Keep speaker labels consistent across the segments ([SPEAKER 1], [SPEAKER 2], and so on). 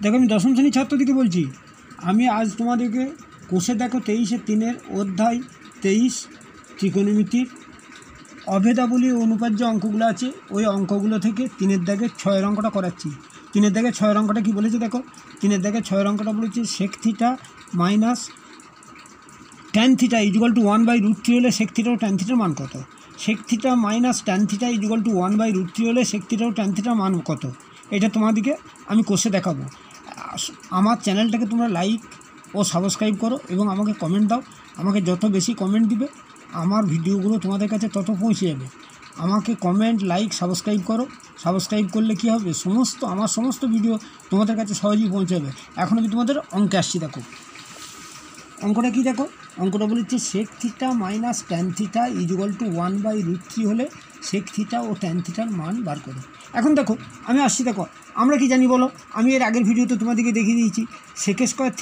[SPEAKER 1] দেখো আমি দশম শ্রেণীর ছাত্রদিকে বলছি। আমি আজ তোমাদেরকে কোষে দেখো 23-3 অধ্যায় 23 ত্রিকোণমিতির অভেদাবলী ও অনুপাত যে অঙ্কগুলো আছে ওই অঙ্কগুলো থেকে 3 দাগের 6 অঙ্কটা করাচ্ছি। 3 দাগের 6 অঙ্কটা কী বলেছে দেখো। 3 দাগের 6 অঙ্কটা বলেছে sec θ মাইনাস tan θ = 1/√3 হলে sec θ ও tan θ মান কত। sec θ মাইনাস tan θ = 1/√3 হলে sec θ ও tan θ মান কত, এটা তোমাদেরকে আমি কোষে দেখাবো। আমার চ্যানেলটাকে তোমরা লাইক ও সাবস্ক্রাইব করো এবং আমাকে কমেন্ট দাও। আমাকে যত বেশি কমেন্ট দিবে আমার ভিডিওগুলো তোমাদের কাছে তত পৌঁছে যাবে। আমাকে কমেন্ট, লাইক, সাবস্ক্রাইব করো। সাবস্ক্রাইব করলে কী হবে, আমার সমস্ত ভিডিও তোমাদের কাছে সহজেই পৌঁছাবে। এখন আমি তোমাদের অঙ্কে আসছি। দেখো অঙ্কটা কী দেখো, অঙ্কটা বলেছে sec θ মাইনাস tan θ = 1/√3 হলে sec θ ও tan θ মান বার করো। এখন দেখো আমি আসছি। দেখো আমরা কি জানি বলো, আমি এর আগের ভিডিওতে তোমাদেরকে দেখিয়ে দিয়েছি sec² θ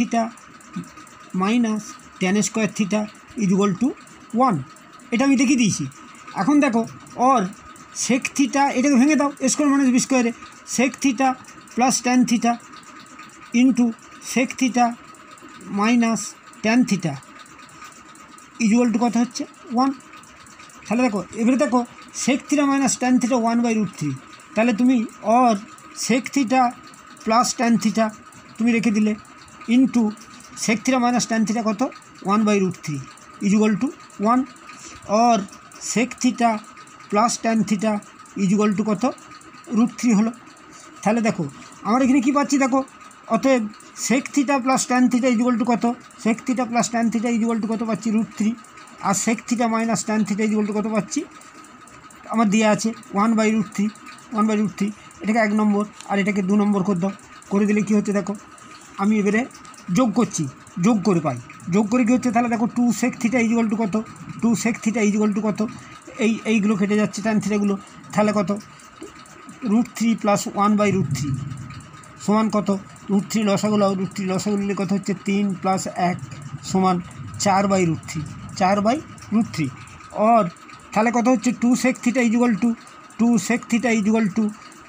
[SPEAKER 1] মাইনাস tan² θ = 1, এটা আমি দেখিয়ে দিয়েছি। এখন দেখো ওর sec θ, এটাকে ভেঙে দাও স্কোয়ার মাইনাস বি স্কোয়ারে, sec θ plus tan θ into sec θ minus tan θ = কত হচ্ছে 1। তাহলে দেখো এবারে দেখো sec θ মাইনাস tan θ 1/√3, তাহলে তুমি ওর sec θ প্লাস tan θ তুমি রেখে দিলে ইন্টু sec θ মাইনাস tan θ কত 1/√3 = 1, और sec θ প্লাস tan θ = কত √3 হলো। তাহলে দেখো আমরা এখানে কী পাচ্ছি দেখো, অতএব sec θ প্লাস tan θ = কত, sec θ প্লাস tan θ = কত পাচ্ছি √3, আর sec θ মাইনাস tan θ = কত পাচ্ছি আমার দেওয়া আছে 1/√3। এটাকে 1 নম্বর আর এটাকে 2 নম্বর করে দাও। করে দিলে কী হচ্ছে দেখো, আমি এবারে যোগ করছি, যোগ করে পাই, যোগ করে কী হচ্ছে তাহলে দেখো 2 sec θ = কত, 2 sec θ = কত, এইগুলো কেটে যাচ্ছে tan θগুলো, তাহলে কত √3 প্লাস 1/√3 সমান কত √3 লসাগুলো, √3 লসাগুলো নিলে কত হচ্ছে 3 প্লাস 1 সমান 4/√3 और তাহলে কত হচ্ছে 2 sec θ = 2 sec θ =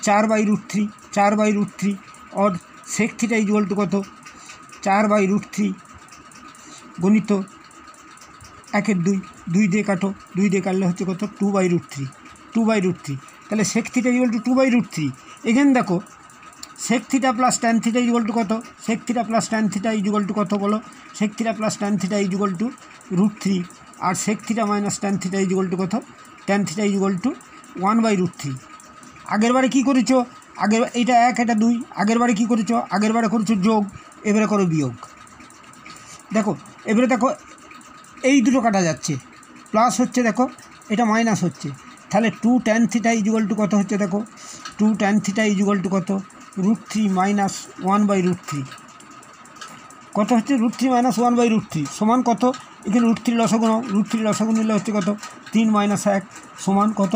[SPEAKER 1] 4/√3 और sec θ = কত 4/√3 গণিত 1 2 2 দিয়ে কাটো, 2 দিয়ে কাটলে হচ্ছে কত 2/√3। তাহলে sec θ = 2/√3। এখানে দেখো sec θ প্লাস tan θ = কত, sec θ প্লাস tan θ = কত বলো, sec θ প্লাস tan θ = √3 আর sec θ মাইনাস tan θ = কত, tan θ = 1/√3। আগেরবারে কী করেছো, এইটা 1 এটা 2, আগেরবারে কী করেছো, আগেরবারে করেছো যোগ, এবারে করো বিয়োগ। দেখো এবারে দেখো এই দুটো কাটা যাচ্ছে, প্লাস হচ্ছে দেখো এটা মাইনাস হচ্ছে, তাহলে 2 tan θ = কত হচ্ছে দেখো, 2 tan θ = কত √3 মাইনাস 1/√3 কত হচ্ছে √3 মাইনাস 1/√3 সমান কত, এখানে √3 লসাগু নিলে হচ্ছে কত 3 মাইনাস 1 সমান কত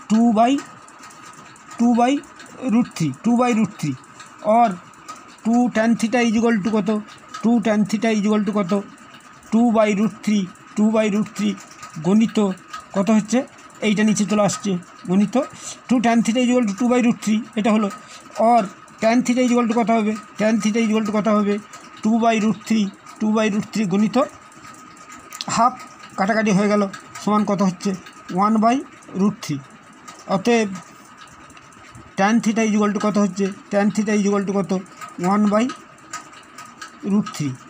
[SPEAKER 1] 2/√3 और 2 tan θ = কত, 2 tan θ = কত 2/√3 গণিত কত হচ্ছে, এইটা নিচে চলে আসছে গণিত 2 tan θ = 2/√3 এটা হলো, और tan θ = কত হবে, tan θ = কত হবে 2/√3 গণিত হাফ কাটাকাটি হয়ে গেল সমান কত হচ্ছে 1/√3। অতএব tan θ = কত হচ্ছে, tan θ = কত 1/√3।